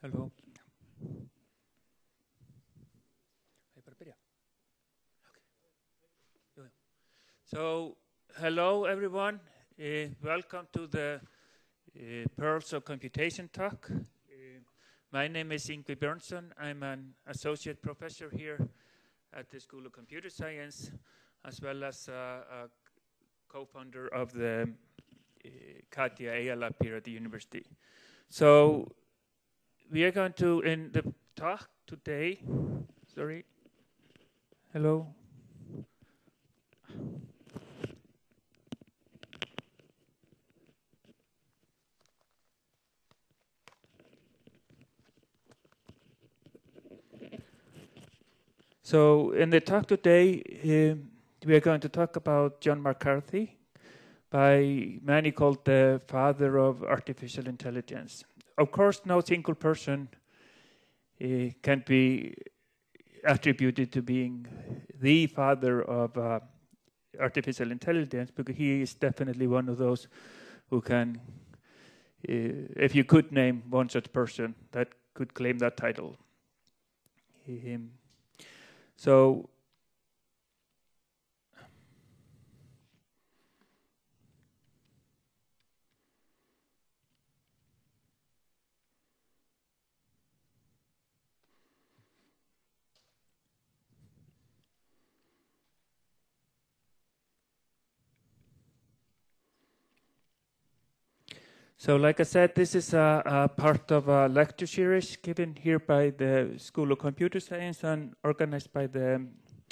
Hello. So, hello everyone. Welcome to the Pearls of Computation talk. My name is Yngvi Björnsson. I'm an associate professor here at the School of Computer Science, as well as a co-founder of the Katia AI Lab here at the university. So, we are going to, in the talk today, hello. So in the talk today, we are going to talk about John McCarthy, by many called the father of artificial intelligence. Of course, no single person can be attributed to being the father of artificial intelligence, because he is definitely one of those who can, if you could name one such person that could claim that title. So like I said, this is a part of a lecture series given here by the School of Computer Science and organized by the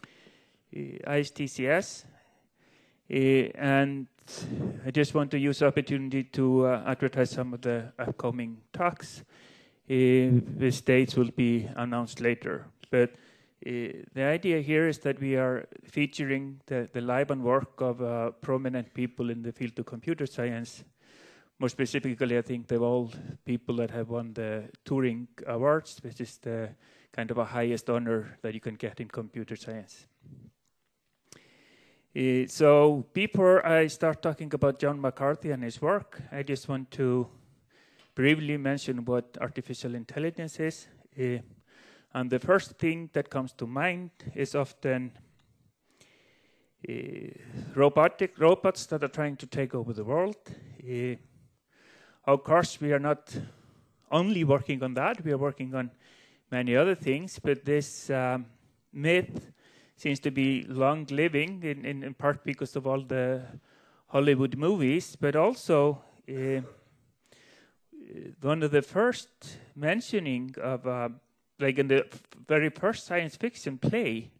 ISTCS. And I just want to use the opportunity to advertise some of the upcoming talks. The dates will be announced later. But the idea here is that we are featuring the life and work of prominent people in the field of computer science. More specifically, I think they're all people that have won the Turing Awards, which is the kind of a highest honor that you can get in computer science. So before I start talking about John McCarthy and his work, I just want to briefly mention what artificial intelligence is. And the first thing that comes to mind is often robots that are trying to take over the world. Of course, we are not only working on that, we are working on many other things, but this myth seems to be long-living, in part because of all the Hollywood movies, but also one of the first mentioning of, like in the very first science fiction play,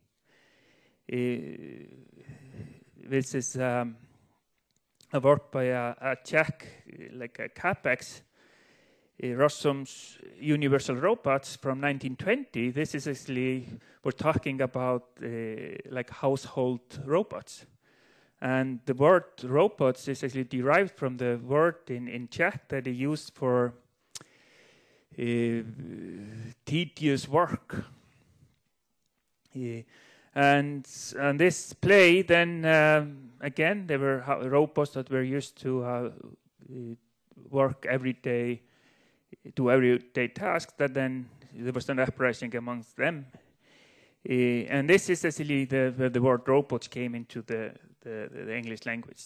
this is a work by a Czech, like a CapEx, Rossum's Universal Robots from 1920. This is actually, we're talking about like household robots. And the word robots is actually derived from the word in Czech that they used for tedious work. And this play, then again, there were robots that were used to work every day, do everyday tasks. That then there was an uprising amongst them, and this is actually where the word robots came into the English language.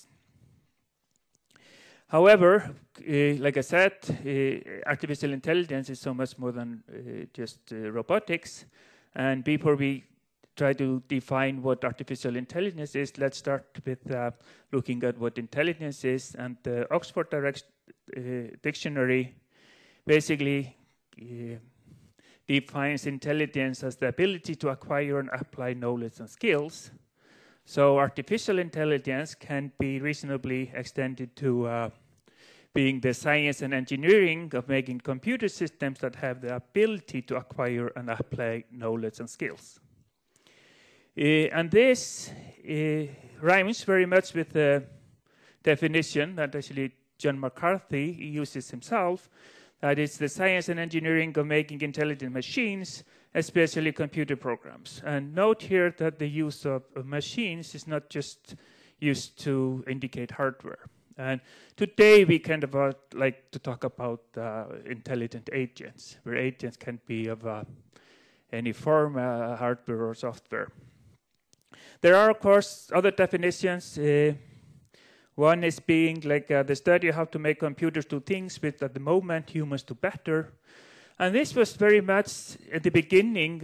However, like I said, artificial intelligence is so much more than just robotics. And before we try to define what artificial intelligence is, let's start with looking at what intelligence is. And the Oxford Dictionary basically defines intelligence as the ability to acquire and apply knowledge and skills. So artificial intelligence can be reasonably extended to being the science and engineering of making computer systems that have the ability to acquire and apply knowledge and skills. And this rhymes very much with the definition that actually John McCarthy uses himself, that is the science and engineering of making intelligent machines, especially computer programs. And note here that the use of machines is not just used to indicate hardware. And today we kind of like to talk about intelligent agents, where agents can be of any form, hardware or software. There are, of course, other definitions. One is being like the study of how to make computers do things which at the moment humans do better. And this was very much at the beginning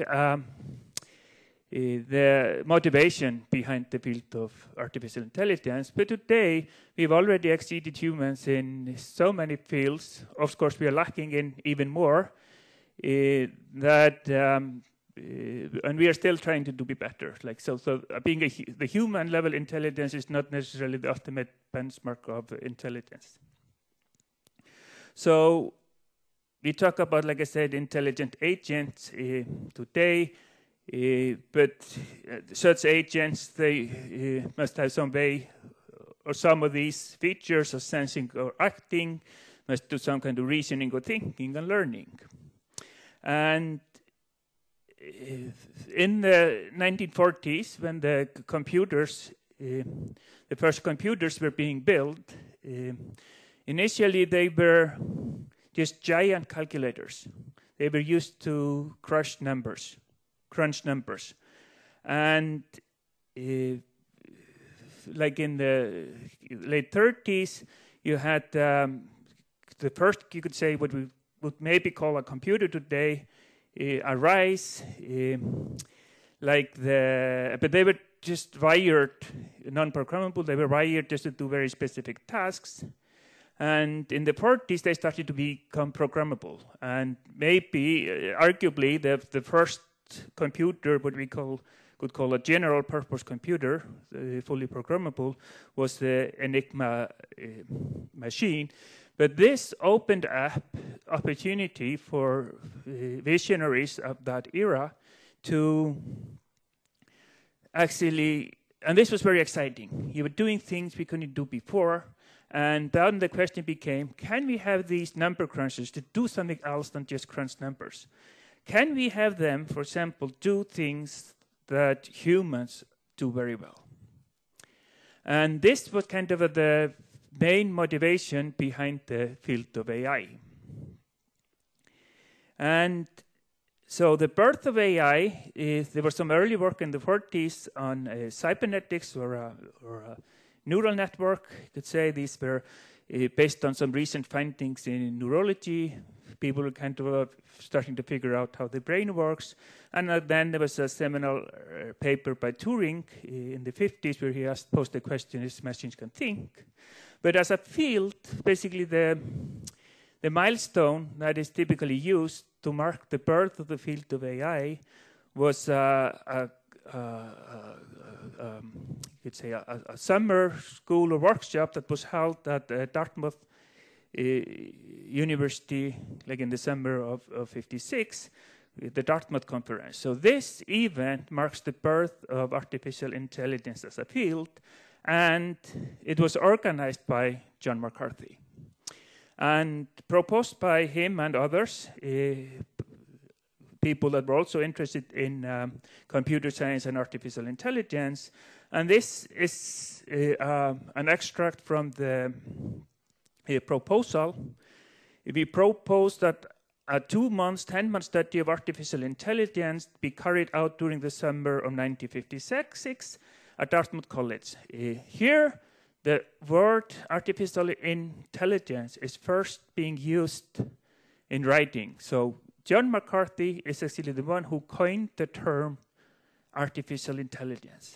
the motivation behind the field of artificial intelligence. But today, we've already exceeded humans in so many fields. Of course, we are lacking in even more. And we are still trying to be better. Like so being the human level intelligence is not necessarily the ultimate benchmark of intelligence. So we talk about, like I said, intelligent agents today. But such agents, they must have some way or some of these features of sensing or acting, must do some kind of reasoning or thinking and learning. And in the 1940s, when the computers, the first computers were being built, initially they were just giant calculators. They were used to crunch numbers. And like in the late 30s, you had the first, you could say, what we would maybe call a computer today, arise. But they were just wired, non-programmable. They were wired just to do very specific tasks. And in the 40s, they started to become programmable. And maybe, arguably, the first computer, what we could call a general purpose computer, fully programmable, was the Enigma machine. But this opened up opportunity for visionaries of that era to actually, and this was very exciting. You were doing things we couldn't do before. And then the question became, can we have these number crunchers to do something else than just crunch numbers? Can we have them, for example, do things that humans do very well? And this was kind of the main motivation behind the field of AI. And so the birth of AI is, there was some early work in the 40s on cybernetics or a neural network. You could say these were based on some recent findings in neurology. People were kind of starting to figure out how the brain works. And then there was a seminal paper by Turing in the 50s where he posed the question, is machines can think? But as a field, basically the milestone that is typically used to mark the birth of the field of AI was you could say a summer school or workshop that was held at Dartmouth University, like in the summer of 56, the Dartmouth Conference. So this event marks the birth of artificial intelligence as a field, and it was organized by John McCarthy and proposed by him and others, people that were also interested in computer science and artificial intelligence. And this is an extract from the proposal. We proposed that a 10-month study of artificial intelligence be carried out during the summer of 1956 at Dartmouth College. Here, the word artificial intelligence is first being used in writing. So John McCarthy is actually the one who coined the term artificial intelligence.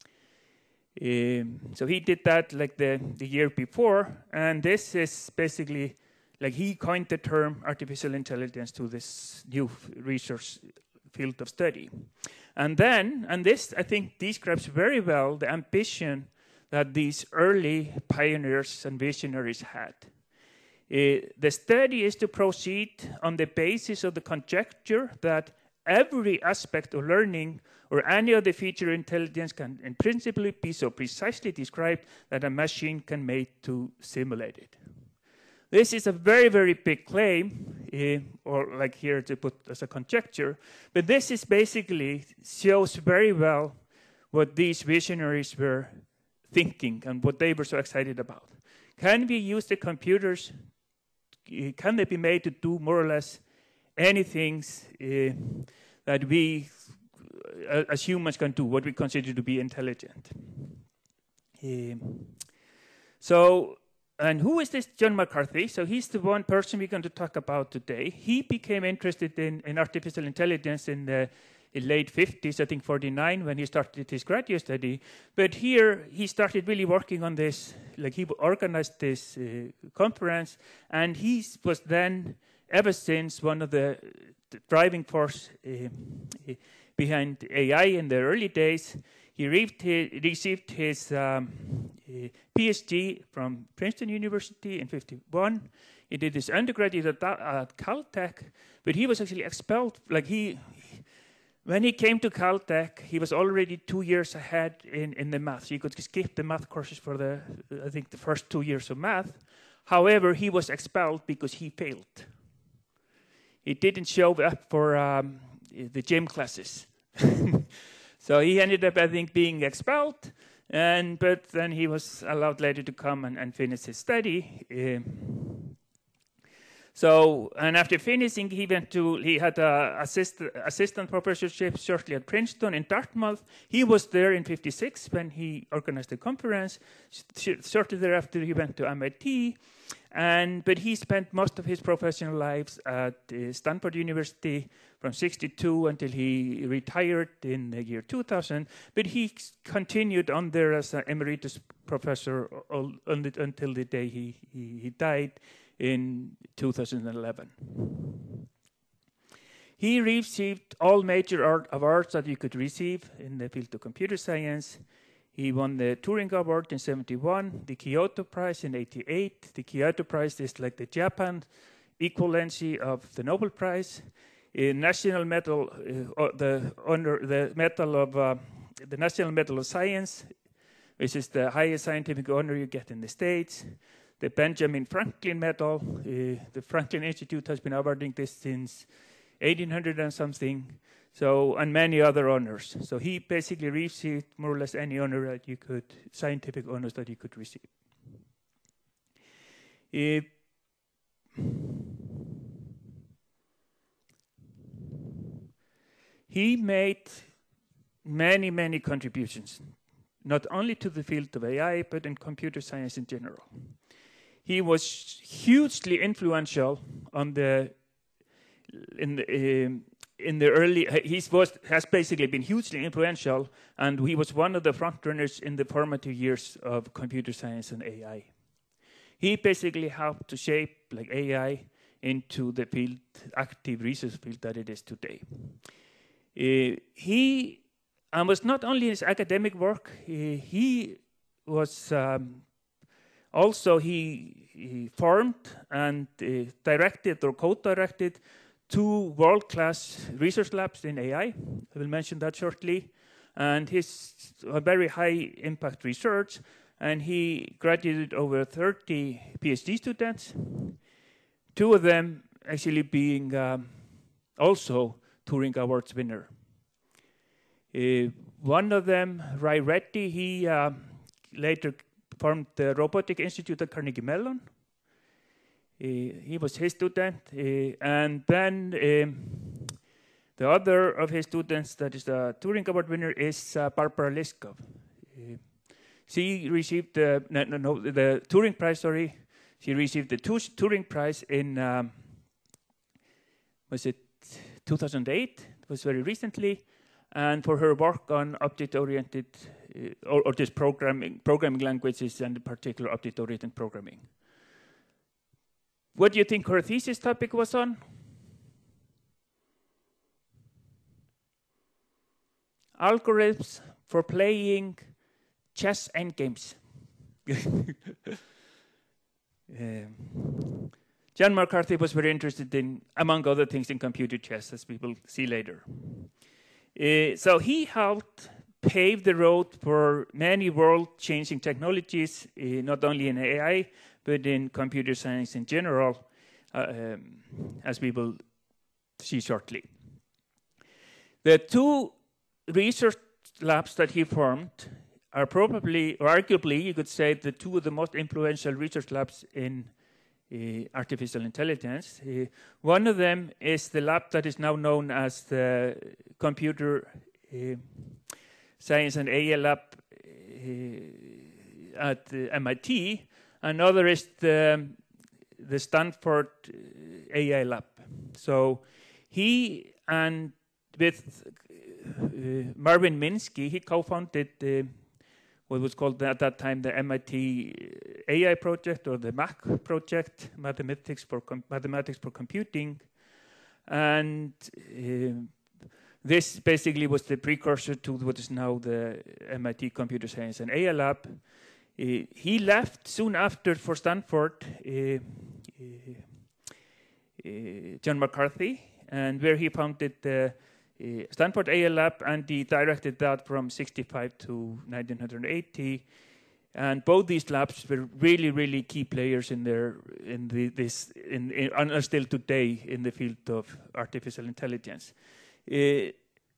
So he did that like the year before, and this is basically like he coined the term artificial intelligence to this new research field of study. And this I think describes very well the ambition that these early pioneers and visionaries had. The study is to proceed on the basis of the conjecture that every aspect of learning or any other feature of intelligence can in principle be so precisely described that a machine can make to simulate it. This is a very, very big claim, or like here to put as a conjecture, but this is basically shows very well what these visionaries were thinking and what they were so excited about. can we use the computers, can they be made to do more or less anything that we, as humans, can do, what we consider to be intelligent. And who is this John McCarthy? So he's the one person we're going to talk about today. He became interested in artificial intelligence in the late 50s, I think 49, when he started his graduate study. But here he started really working on this, like he organized this conference, and he was then, ever since, one of the driving force behind AI in the early days. He received his PhD from Princeton University in 51. He did his undergraduate at Caltech, but he was actually expelled. When he came to Caltech, he was already 2 years ahead in the math. So you could skip the math courses for the first 2 years of math. However, he was expelled because he failed. He didn't show up for the gym classes. So he ended up, I think, being expelled, but then he was allowed later to come and finish his study. And after finishing, he had an assistant professorship shortly at Princeton in Dartmouth. He was there in 56 when he organized the conference. Shortly thereafter, he went to MIT. But he spent most of his professional lives at Stanford University from 62 until he retired in the year 2000. But he continued on there as an emeritus professor until the day he died in 2011. He received all major awards that you could receive in the field of computer science. He won the Turing Award in 71, the Kyoto Prize in 88. The Kyoto Prize is like the Japan equivalency of the Nobel Prize. A national medal, the National Medal of Science, which is the highest scientific honor you get in the States. The Benjamin Franklin Medal. The Franklin Institute has been awarding this since 1800 and something. And many other honors. So he basically received more or less any honor that you could, scientific honors that you could receive. He made many, many contributions, not only to the field of AI, but in computer science in general. He was hugely influential on has basically been hugely influential, and he was one of the frontrunners in the formative years of computer science and AI. He basically helped to shape AI into the field, active research field that it is today. He was not only his academic work, he was also he formed and directed or co-directed 2 world-class research labs in AI. I will mention that shortly. And his very high-impact research. And he graduated over 30 PhD students, 2 of them actually being also Turing Awards winner. One of them, Rai Reddy, he later formed the Robotic Institute at Carnegie Mellon. He was his student, and then the other of his students that is the Turing Award winner is Barbara Liskov. She received the Turing Prize. Sorry, she received the Turing Prize in was it 2008? It was very recently, and for her work on object-oriented or just programming languages, and in particular object-oriented programming. What do you think her thesis topic was on? Algorithms for playing chess endgames. John McCarthy was very interested in, among other things, in computer chess, as we will see later. So he helped pave the road for many world-changing technologies, not only in AI, but in computer science in general, as we will see shortly. The 2 research labs that he formed are probably, or arguably, you could say, the two of the most influential research labs in artificial intelligence. One of them is the lab that is now known as the Computer Science and AI Lab at MIT. Another is the Stanford AI Lab. So he, and with Marvin Minsky, he co-founded what was called at that time the MIT AI project, or the MAC project, Mathematics for Computing. And this basically was the precursor to what is now the MIT Computer Science and AI Lab. He left soon after for Stanford, John McCarthy, and where he founded the Stanford AI Lab, and he directed that from 65 to 1980. And both these labs were really, really key players and are still today in the field of artificial intelligence. The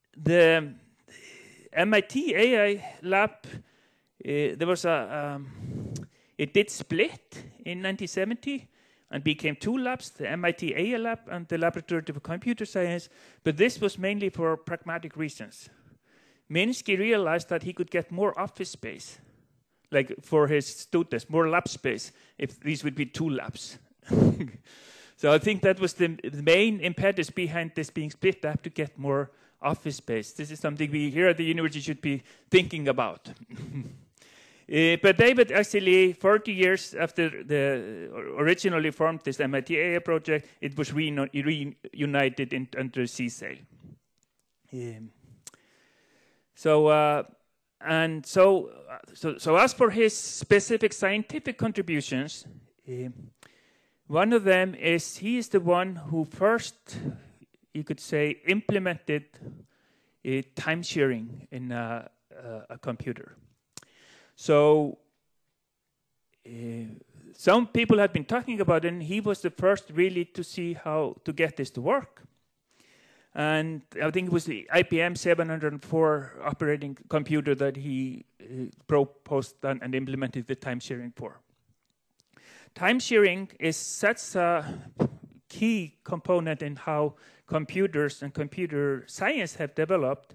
MIT AI Lab, there was it did split in 1970 and became two labs, the MIT AI Lab and the Laboratory of Computer Science, but this was mainly for pragmatic reasons. Minsky realized that he could get more office space, like for his students, more lab space, if these would be two labs. So I think that was the main impetus behind this being split up, to get more office space. This is something we here at the university should be thinking about. But David actually, 40 years after the originally formed this MIT AI project, it was reunited under CSAIL. So as for his specific scientific contributions, one of them is he is the one who first, you could say, implemented time sharing in a computer. So some people had been talking about it, and he was the first really to see how to get this to work. And I think it was the IBM 704 operating computer that he proposed and implemented the time sharing for. Time sharing is such a key component in how computers and computer science have developed.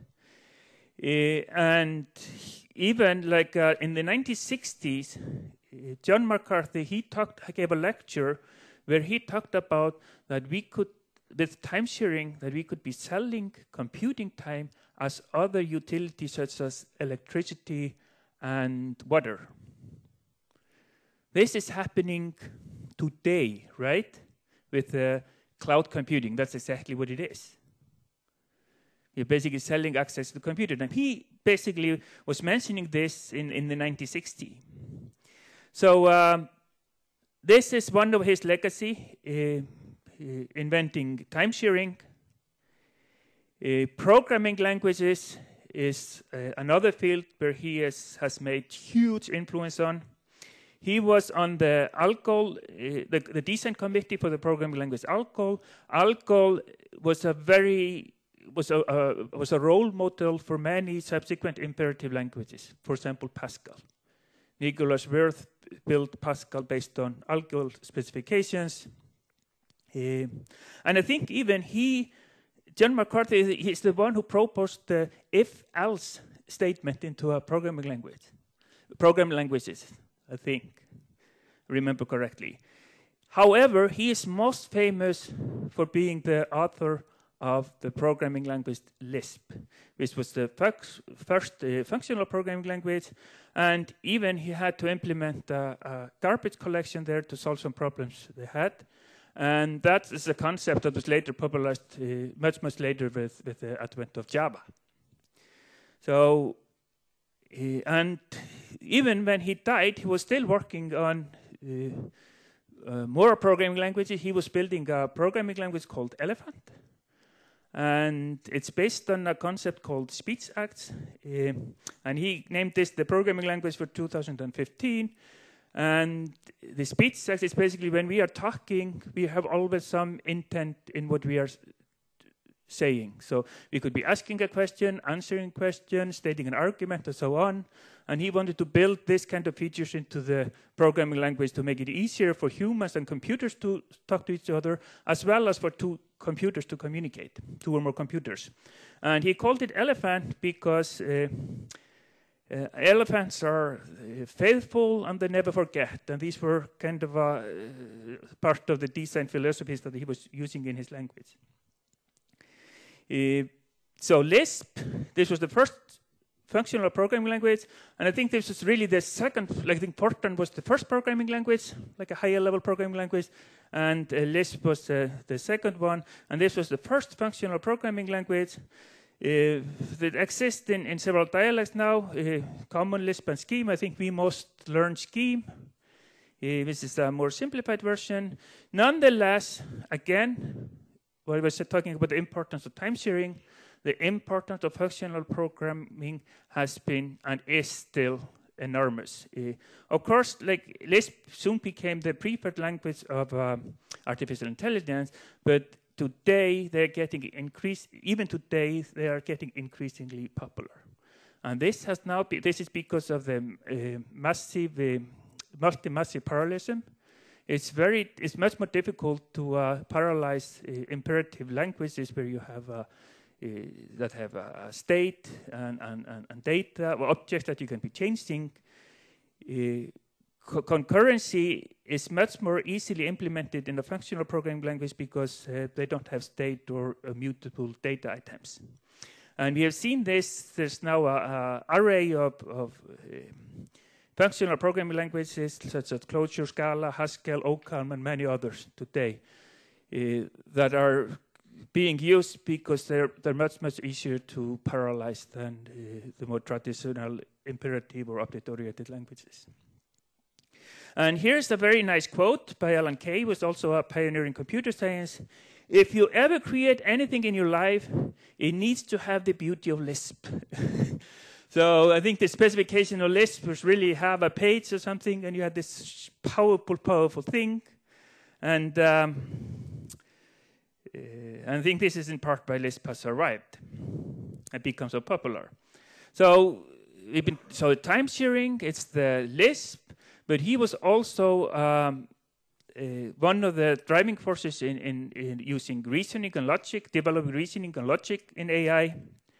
And even like in the 1960s, John McCarthy, he gave a lecture where he talked about that we could, with time sharing, that we could be selling computing time as other utilities such as electricity and water. This is happening today, right? With cloud computing, that's exactly what it is. You're basically selling access to the computer. And he basically was mentioning this in the 1960s. So this is one of his legacy, inventing time sharing. Programming languages is another field where he has made huge influence on. He was on the ALCOL, the design committee for the programming language ALCOL. ALCOL was a role model for many subsequent imperative languages. For example, Pascal. Nicholas Wirth built Pascal based on ALCOL specifications. And I think even John McCarthy, he's the one who proposed the if-else statement into a programming language. Programming languages, I think, remember correctly. However, he is most famous for being the author of the programming language Lisp, which was the first functional programming language, and even he had to implement a garbage collection there to solve some problems they had. And that is a concept that was later popularized much later with the advent of Java. So, and even when he died, he was still working on more programming languages. He was building a programming language called Elephant. And it's based on a concept called speech acts. And he named this the programming language for 2015. And the speech acts is basically when we are talking, we have always some intent in what we are saying. So we could be asking a question, answering a question, stating an argument, and so on. And he wanted to build this kind of features into the programming language to make it easier for humans and computers to talk to each other, as well as for two computers to communicate, two or more computers. And he called it Elephant because elephants are faithful and they never forget. And these were kind of part of the design philosophies that he was using in his language. So Lisp, this was the first functional programming language, and I think this was really the second. Like I think Fortran was the first programming language, like a higher level programming language, and Lisp was the second one, and this was the first functional programming language. That exists in several dialects now, Common, Lisp, and Scheme. I think we most learn Scheme. This is a more simplified version. Nonetheless, again, when I was talking about the importance of time sharing, the importance of functional programming has been and is still enormous. Of course, like Lisp soon became the preferred language of artificial intelligence, but today they're getting even today they are getting increasingly popular. And this has now this is because of the massive multi-massive parallelism. It's much more difficult to parallelize imperative languages where you have that have a state and data or objects that you can be changing. Concurrency is much more easily implemented in a functional programming language because they don't have state or mutable data items. And we have seen this. There's now an array of functional programming languages such as Clojure, Scala, Haskell, OCaml, and many others today that are being used because they're much easier to parallelize than the more traditional imperative or object-oriented languages. And here's a very nice quote by Alan Kay, who was also a pioneer in computer science. If you ever create anything in your life, it needs to have the beauty of Lisp. So I think the specification of Lisp was really have a page or something, and you had this powerful thing. And I think this is in part why Lisp has survived and become so popular. So time sharing, it's the Lisp, but he was also one of the driving forces in using reasoning and logic, developing reasoning and logic in AI.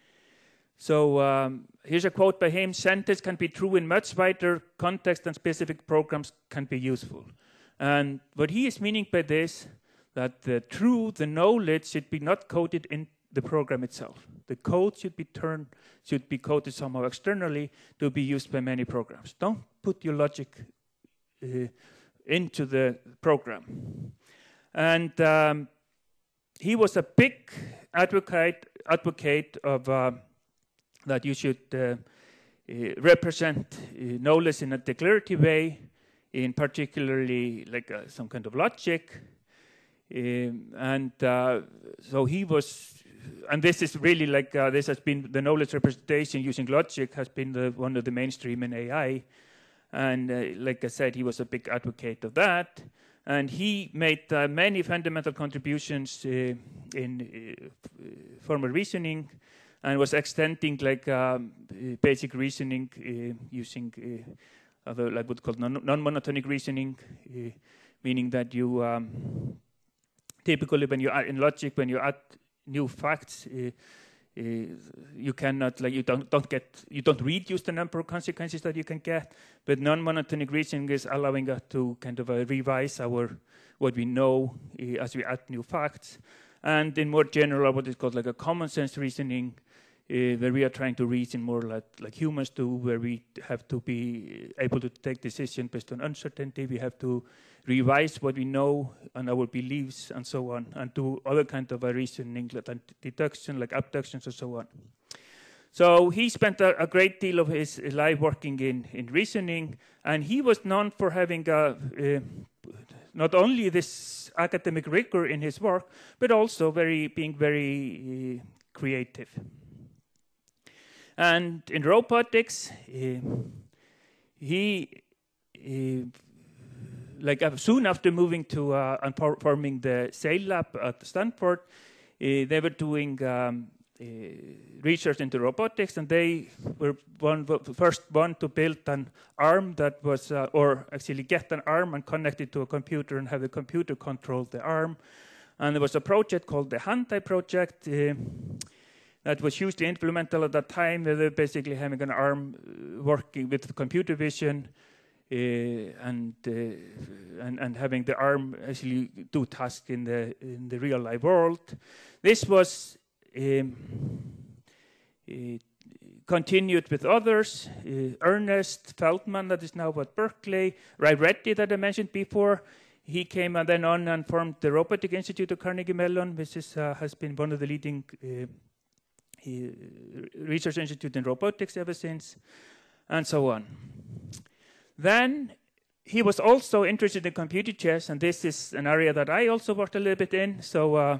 So here's a quote by him: "Sentence can be true in much wider context than specific programs can be useful." And what he is meaning by this, that the knowledge should be not coded in the program itself. The code should be coded somehow externally to be used by many programs. Don't put your logic into the program. And he was a big advocate of that you should represent knowledge in a declarative way, in particularly like some kind of logic. So he was, and this is really like this has been the knowledge representation using logic has been one of the mainstream in AI, and like I said, he was a big advocate of that, and he made many fundamental contributions in formal reasoning, and was extending like basic reasoning using other like what's called non-monotonic reasoning, meaning that you typically, when you add in logic, when you add new facts, you cannot you don't reduce the number of consequences that you can get. But non-monotonic reasoning is allowing us to kind of revise what we know as we add new facts. And in more general, what is called like a common sense reasoning, where we are trying to reason more like humans do, where we have to be able to take decisions based on uncertainty. We have to revise what we know and our beliefs and so on, and do other kind of reasoning like deduction, like abductions and so on. So he spent a great deal of his life working in reasoning, and he was known for having not only this academic rigor in his work, but also being very creative. And in robotics, he soon after moving to and forming the SAIL lab at Stanford, They were doing research into robotics, and they were the first one to build an arm that was, or actually get an arm and connect it to a computer and have the computer control the arm. And there was a project called the Handai project that was hugely influential at that time. They were basically having an arm working with computer vision and having the arm actually do tasks in the real life world. This was continued with others. Ernest Feldman, that is now at Berkeley. Ray Reddy, that I mentioned before. He came and then on and formed the Robotic Institute of Carnegie Mellon, which is, has been one of the leading research institutes in robotics ever since, and so on. Then he was also interested in computer chess, and this is an area that I also worked a little bit in. So,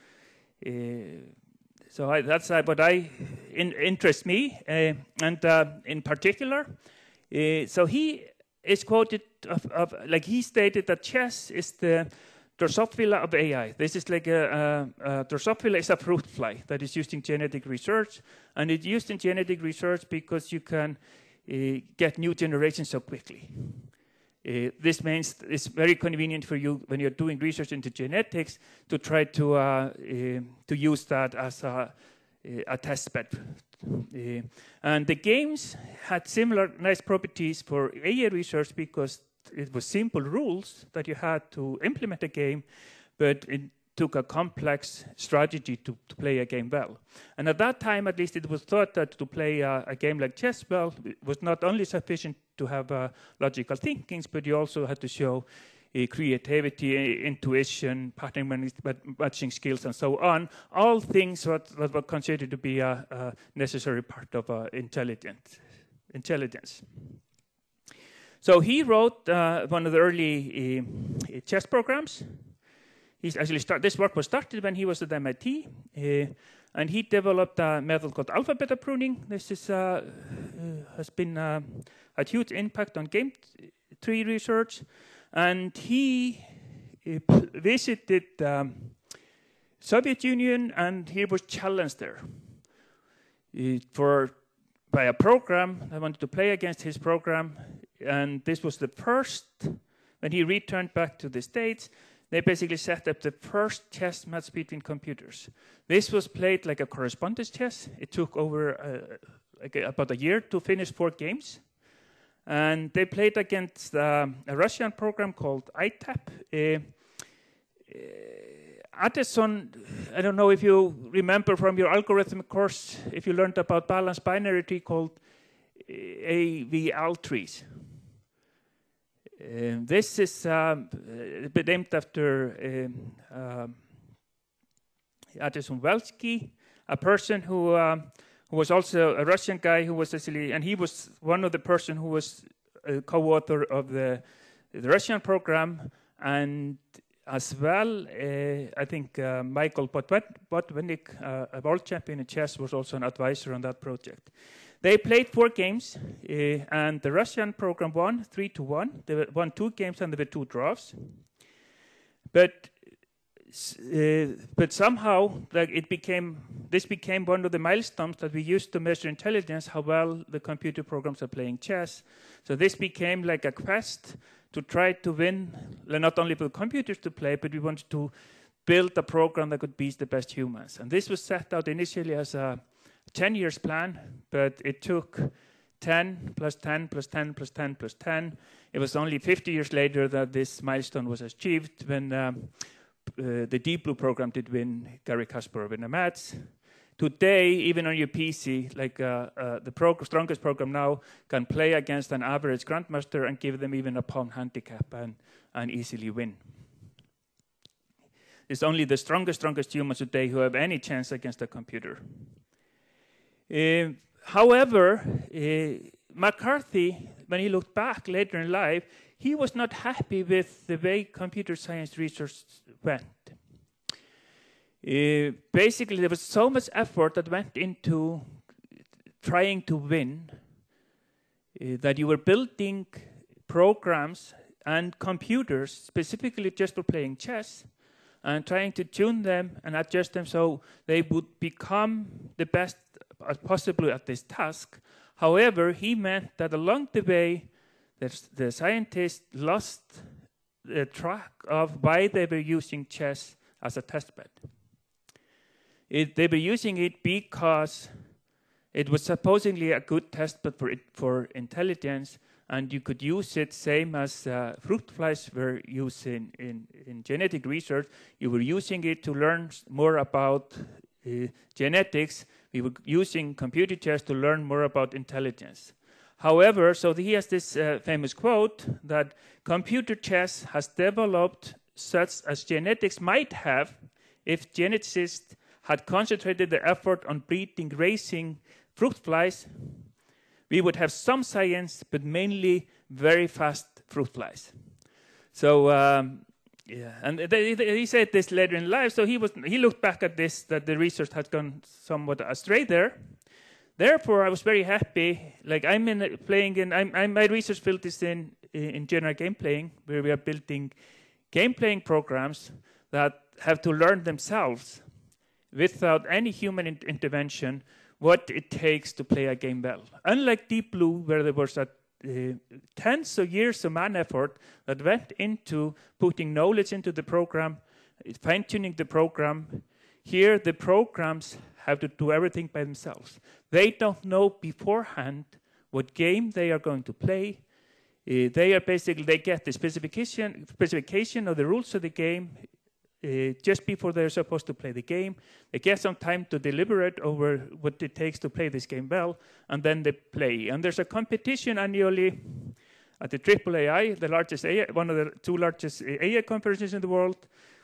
that's what interests me, and in particular. So he is quoted like he stated that chess is the Drosophila of AI. This is like a Drosophila is a fruit fly that is used in genetic research, and it's used in genetic research because you can get new generations so quickly. This means it's very convenient for you when you're doing research into genetics to try to use that as a test bed. And the games had similar nice properties for AI research because it was simple rules that you had to implement a game, but it took a complex strategy to play a game well. And at that time, at least, it was thought that to play a game like chess well, it was not only sufficient to have logical thinkings, but you also had to show creativity, intuition, pattern matching skills, and so on. All things that were considered to be a necessary part of intelligence. So he wrote one of the early chess programs. He's actually this work was started when he was at MIT, and he developed a method called alpha-beta pruning. This is, has been a huge impact on game tree research, and he visited Soviet Union, and he was challenged there by a program. I wanted to play against his program, and this was the first, when he returned back to the States, they basically set up the first chess match between computers. This was played like a correspondence chess. It took over about a year to finish 4 games. And they played against a Russian program called ITAP. Addison, I don't know if you remember from your algorithm course, if you learned about balanced binary tree called AVL trees. This is named after Addison Welsky, a person who was also a Russian guy who was actually, and he was one of the person who was a co-author of the Russian program, and as well, I think Michael Botvinnik, a world champion in chess, was also an advisor on that project. They played 4 games, and the Russian program won 3-1. They won 2 games, and there were 2 draws. But somehow, like this became one of the milestones that we used to measure intelligence, how well the computer programs are playing chess. So this became like a quest to try to win, not only for computers to play, but we wanted to build a program that could beat the best humans. And this was set out initially as a 10 years plan, but it took 10 plus 10 plus 10 plus 10 plus 10. It was only 50 years later that this milestone was achieved when the Deep Blue program did win Garry Kasparov in a match. Today, even on your PC, like the strongest program now can play against an average grandmaster and give them even a pawn handicap and easily win. It's only the strongest humans today who have any chance against a computer. However, McCarthy, when he looked back later in life, he was not happy with the way computer science research went. Basically, there was so much effort that went into trying to win that you were building programs and computers specifically just for playing chess, and trying to tune them and adjust them so they would become the best as possible at this task. However, he meant that along the way, the scientists lost the track of why they were using chess as a testbed. They were using it because it was supposedly a good testbed for intelligence, and you could use it same as fruit flies were used in genetic research. You were using it to learn more about genetics. We were using computer chess to learn more about intelligence. However, so he has this famous quote that computer chess has developed such as genetics might have if geneticists had concentrated their effort on breeding, raising fruit flies. We would have some science, but mainly very fast fruit flies. So, yeah, and he said this later in life. So he looked back at this, that the research had gone somewhat astray there. Therefore, I was very happy. Like my research field is in general game playing, where we are building game playing programs that have to learn themselves without any human intervention what it takes to play a game well. Unlike Deep Blue, where there was tens of years of man effort that went into putting knowledge into the program, fine-tuning the program, here the programs have to do everything by themselves. They don't know beforehand what game they are going to play. They get the specification of the rules of the game just before they're supposed to play the game. They get some time to deliberate over what it takes to play this game well, and then they play. And there's a competition annually at the AAAI, the largest AI, one of the two largest AI conferences in the world,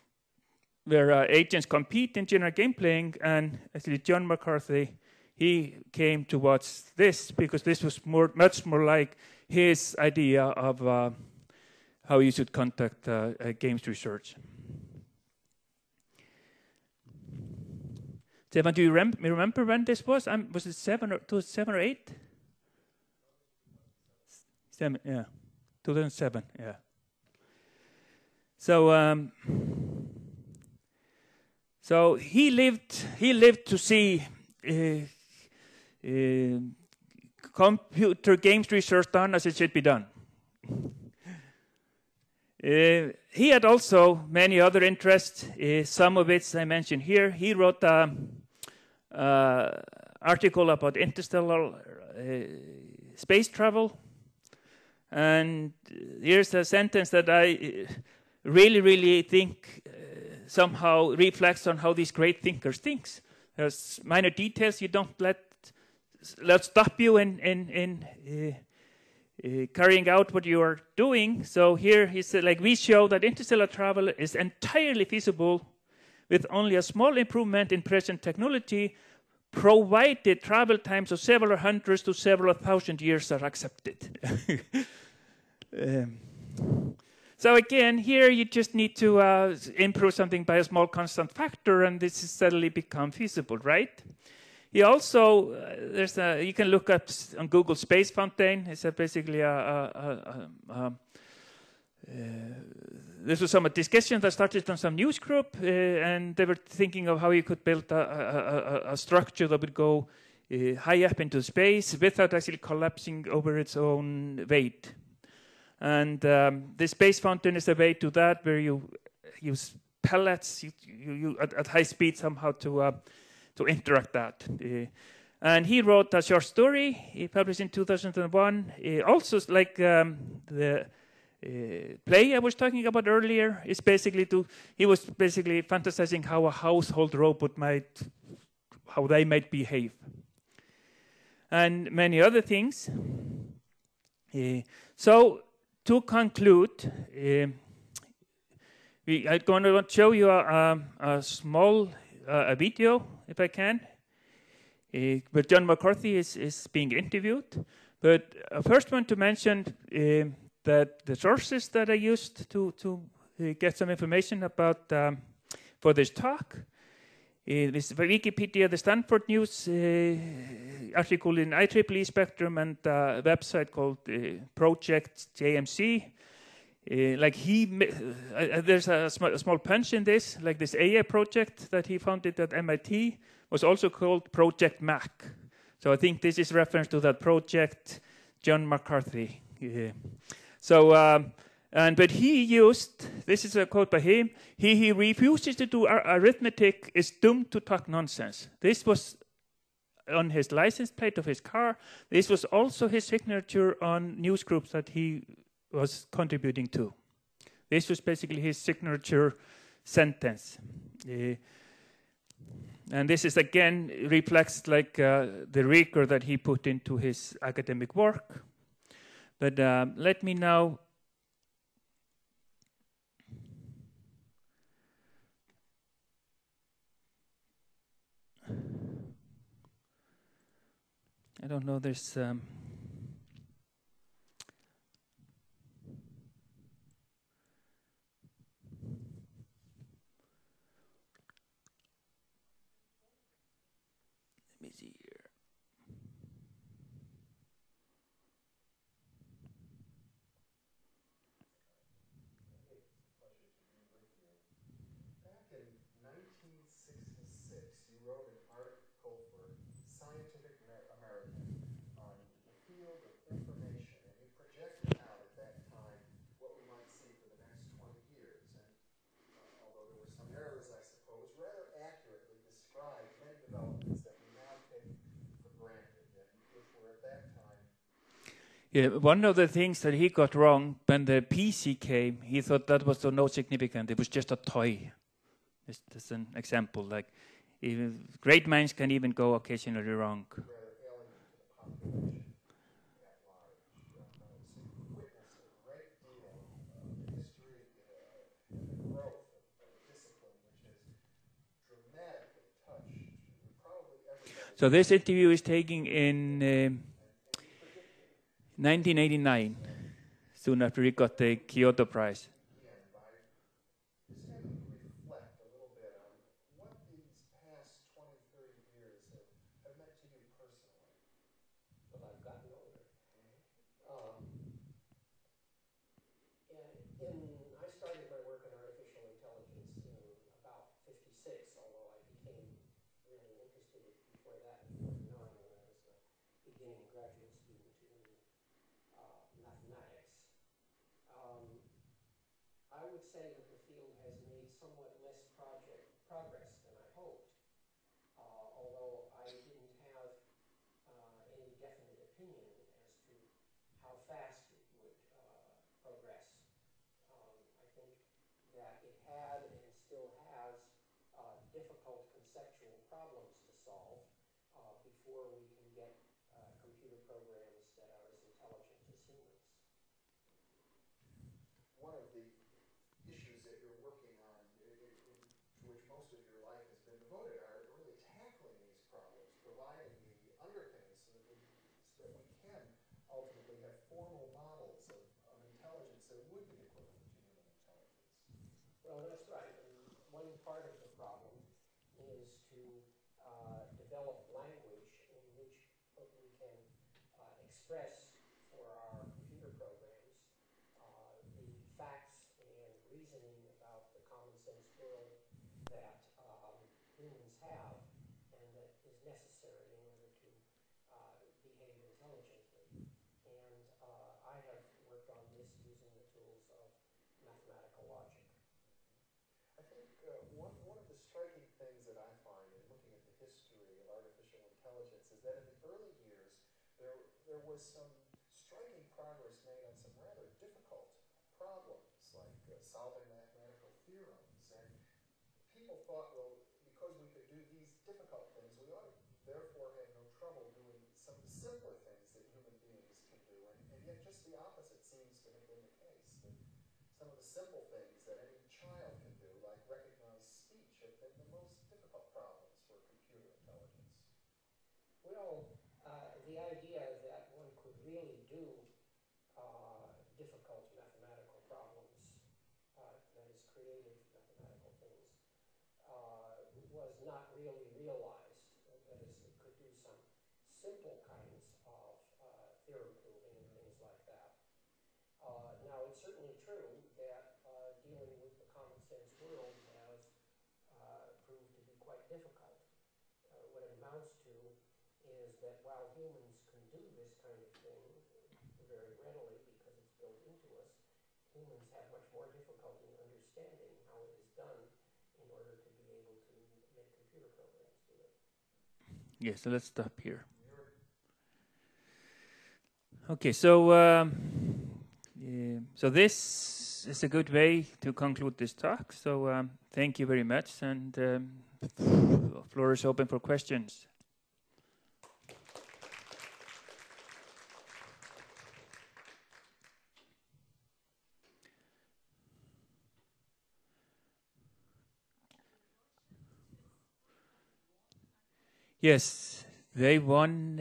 where agents compete in general game playing. And actually, John McCarthy, he came to watch this because this was much more like his idea of how you should conduct games research. Stefan, do you remember when this was? Was it 2007 or 8? 7, yeah, 2007, yeah. So he lived to see computer games research done as it should be done. He had also many other interests, some of which I mentioned here. He wrote an article about interstellar space travel. And here's a sentence that I really think somehow reflects on how these great thinkers think. There's minor details you don't let stop you in carrying out what you are doing. So here he said, like, we show that interstellar travel is entirely feasible with only a small improvement in present technology, provided travel times of several hundreds to several thousand years are accepted. So again, here you just need to improve something by a small constant factor, and this has suddenly become feasible, right? He also, you can look up on Google Space Fountain. It's basically this was some discussion that started on some news group, and they were thinking of how you could build a structure that would go high up into space without actually collapsing over its own weight. And the Space Fountain is a way to that, where you use pellets you at high speed somehow to interact that. And he wrote a short story, he published in 2001. Also, like the play I was talking about earlier, is basically he was basically fantasizing how a household robot how they might behave. And many other things. So, to conclude, I'm going to show you a small video, if I can, where John McCarthy is being interviewed. But I first want to mention that the sources that I used to get some information about for this talk is Wikipedia, the Stanford News article in IEEE Spectrum, and a website called Project JMC. Like there's a small punch in this. Like this AI project that he founded at MIT was also called Project Mac. So I think this is reference to that project, John McCarthy. But he used, this is a quote by him, he refuses to do arithmetic is doomed to talk nonsense. This was on his license plate of his car. This was also his signature on news groups that he was contributing to. This was basically his signature sentence. And this is again reflects like the rigor that he put into his academic work. But let me now I don't know, there's let me see here. Back in 1966, you wrote an article for Scientific American on the field of information, and you projected out at that time what we might see for the next 20 years. And although there were some errors, I suppose, rather accurately described many developments that we now take for granted, and which were at that time. Yeah, one of the things that he got wrong when the PC came, he thought that was no significant. It was just a toy. This an example. Like, even great minds can even go occasionally wrong. Rather alien to the population at large. So you've witnessed a great deal of the history and the growth of a discipline which has dramatically touched probably everybody. So this interview is taken in 1989, soon after he got the Kyoto Prize. I started my work in artificial intelligence in about 56, although I became really interested before that, in 49, when I was a beginning graduate student in mathematics. I would say that the field has made somewhat less progress than I hoped, although I didn't have any definite opinion as to how fast it would progress. I think that it had and still has difficult conceptual problems to solve before we can get computer programs that are as intelligent as humans. One of the issues that you're working on, to which most of your life has been devoted, are really tackling these problems, providing the underpinnings so that we can ultimately have formal models of intelligence that would be equivalent to human intelligence. Well, that's right. And one part of the problem is to develop language in which we can express for our computer programs the facts and reasoning about the common sense world that humans have and that is necessary in order to behave intelligently. And I have worked on this using the tools of mathematical logic. I think one of the striking things that I find in looking at the history of artificial intelligence is that in the early years there was some striking progress made on some rather difficult problems, like solving mathematical theorems. And people thought, well, because we could do these difficult things, we ought to therefore have no trouble doing some of the simpler things that human beings can do. And yet just the opposite seems to have been the case. That some of the simple things that any child can do, like recognize speech, have been the most difficult problems for computer intelligence. Well, the idea that one could really do difficult mathematical problems, that is, creative mathematical things, was not really realized. That is, it could do some simple kinds of theorem proving and things like that. Now, it's certainly true difficult. What it amounts to is that while humans can do this kind of thing very readily because it's built into us, humans have much more difficulty in understanding how it is done in order to be able to make computer programs do it. Yeah, so let's stop here. Okay, so so this is a good way to conclude this talk. So thank you very much, and the floor is open for questions. Yes, they won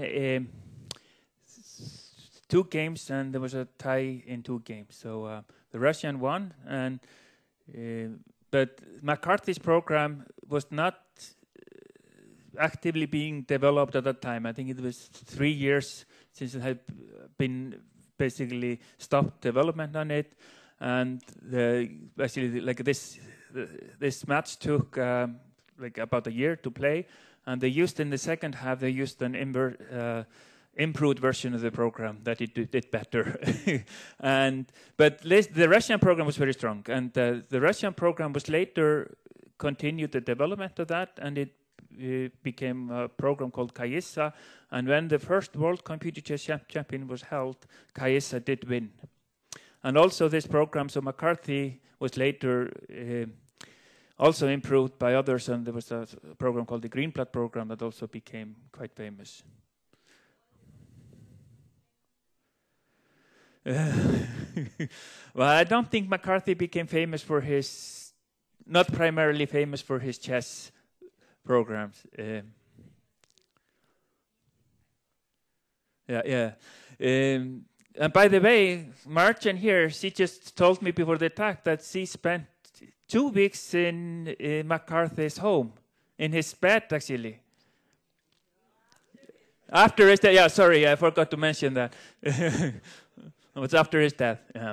2 games, and there was a tie in 2 games. So the Russian won, and but McCarthy's program was not actively being developed at that time. I think it was 3 years since it had been basically stopped development on it, and basically like this match took like about a year to play, and they used in the second half they used an improved version of the program that it did better. But the Russian program was very strong, and the Russian program was later continued the development of that, and it became a program called Kaissa. And when the first World Computer Chess Champion was held, Kaissa did win. And also this program, so McCarthy was later also improved by others, and there was a program called the Greenblatt program that also became quite famous. Well, I don't think McCarthy became famous for his, not primarily famous for his chess programs. And by the way, Martin here, she just told me before the talk that she spent 2 weeks in McCarthy's home, in his bed actually. After his death, yeah, sorry, I forgot to mention that. It's after his death. Yeah.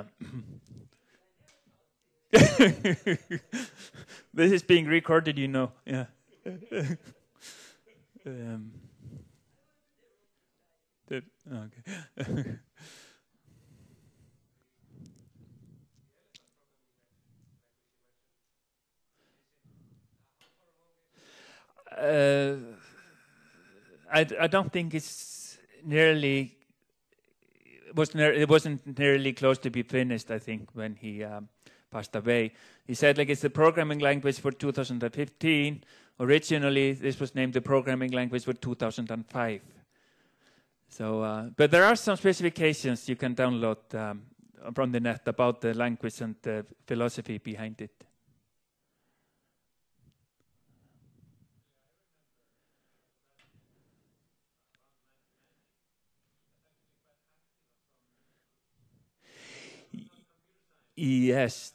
This is being recorded, you know. Yeah. Okay. I don't think it's nearly. It wasn't nearly close to be finished, I think, when he passed away. He said, like, it's the programming language for 2015. Originally, this was named the programming language for 2005. So, but there are some specifications you can download from the net about the language and the philosophy behind it. Yes.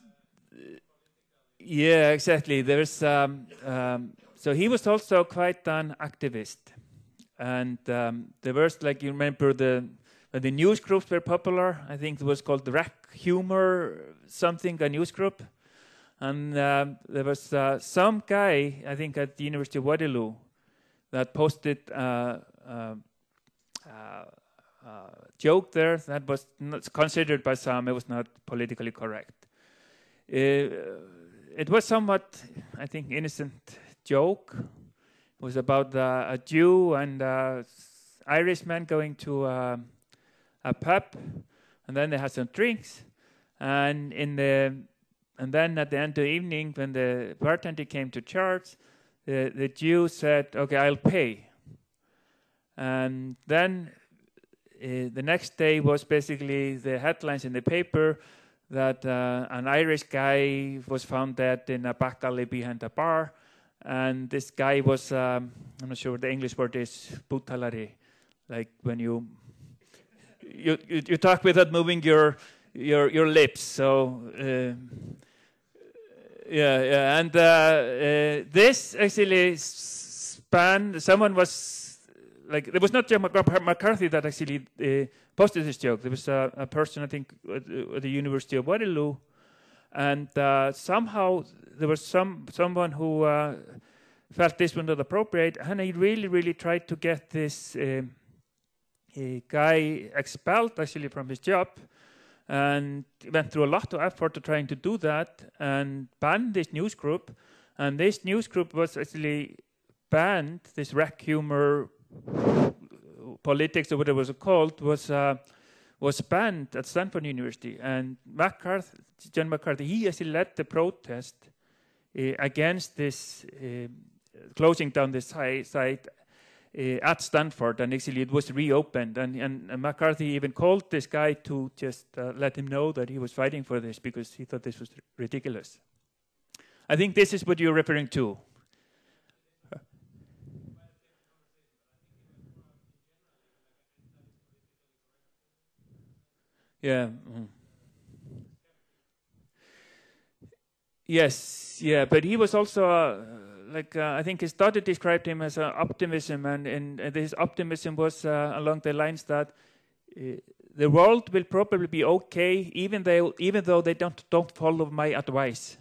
Yeah, exactly. There's so he was also quite an activist, and there was, like, you remember the news groups were popular. I think it was called the Rack Humor something, a news group, and there was some guy, I think at the University of Waterloo, that posted joke there that was not considered by some, it was not politically correct. It was somewhat, I think, innocent joke. It was about a Jew and an Irishman going to a pub, and then they had some drinks, and then at the end of the evening, when the bartender came to charge, the Jew said, "Okay, I'll pay." And then the next day was basically the headlines in the paper that an Irish guy was found dead in a back alley behind a bar, and this guy was, I'm not sure what the English word is, butalari, like when you talk without moving your lips. So and this actually spanned. Someone was. Like, there was not John McCarthy that actually posted this joke. There was a person, I think, at the University of Waterloo, and somehow there was someone who felt this was not appropriate, and he really tried to get this guy expelled actually from his job, and went through a lot of effort to trying to do that and ban this news group. And this news group was actually banned. This rec humor politics or whatever it was called was banned at Stanford University. And John McCarthy, he actually led the protest against this closing down this site at Stanford, and actually it was reopened. And McCarthy even called this guy to just let him know that he was fighting for this because he thought this was ridiculous. I think this is what you're referring to. Yeah. Yes, yeah, but he was also I think his daughter described him as optimism, and this optimism was along the lines that the world will probably be okay, even though they don't follow my advice.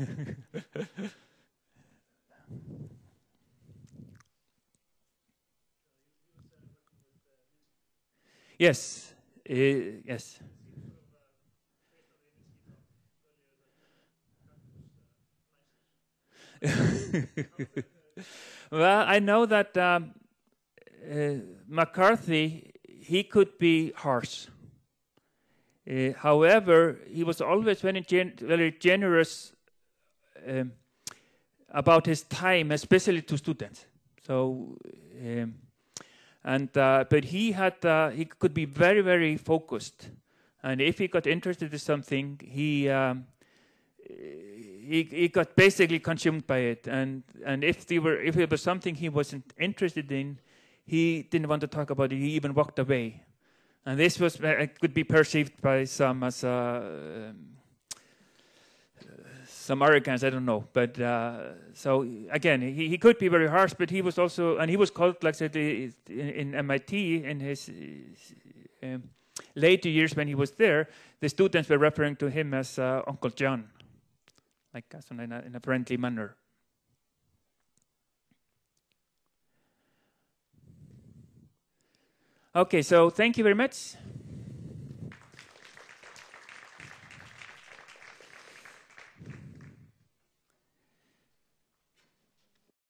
Yes, yes. Well, I know that McCarthy, he could be harsh. However, he was always very generous about his time, especially to students. So, but he could be very focused, and if he got interested in something, he got basically consumed by it, and if it was something he wasn't interested in, he didn't want to talk about it. He even walked away, and this could be perceived by some as some arrogance. I don't know, but so again, he could be very harsh, but he was also, and he was called, like I said, in MIT in his later years when he was there, the students were referring to him as Uncle John. Like in a friendly manner. Okay, so thank you very much.